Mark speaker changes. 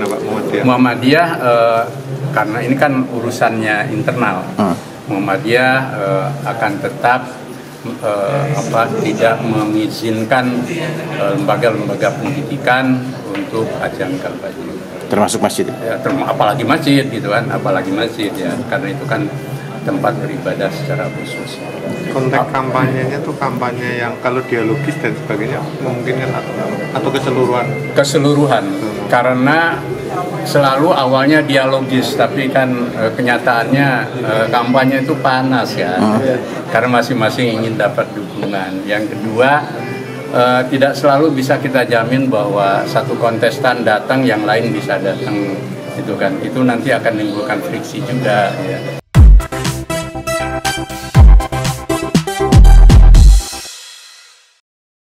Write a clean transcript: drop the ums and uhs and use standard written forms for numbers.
Speaker 1: gimana Pak Muhammadiyah?
Speaker 2: Muhammadiyah karena ini kan urusannya internal. Muhammadiyah akan tetap tidak mengizinkan lembaga-lembaga pendidikan untuk ajang kampanye.
Speaker 3: Termasuk masjid?
Speaker 2: Ya, apalagi masjid gitu kan, apalagi masjid ya, karena itu kan tempat beribadah secara khusus.
Speaker 1: Konteks kampanyenya tuh kampanye yang kalau dialogis dan sebagainya memungkinkan atau keseluruhan?
Speaker 2: Keseluruhan, karena selalu awalnya dialogis, tapi kan kenyataannya kampanye itu panas kan, karena masing-masing ingin dapat dukungan. Yang kedua, tidak selalu bisa kita jamin bahwa satu kontestan datang yang lain bisa datang, gitu kan. Itu nanti akan menimbulkan friksi juga ya.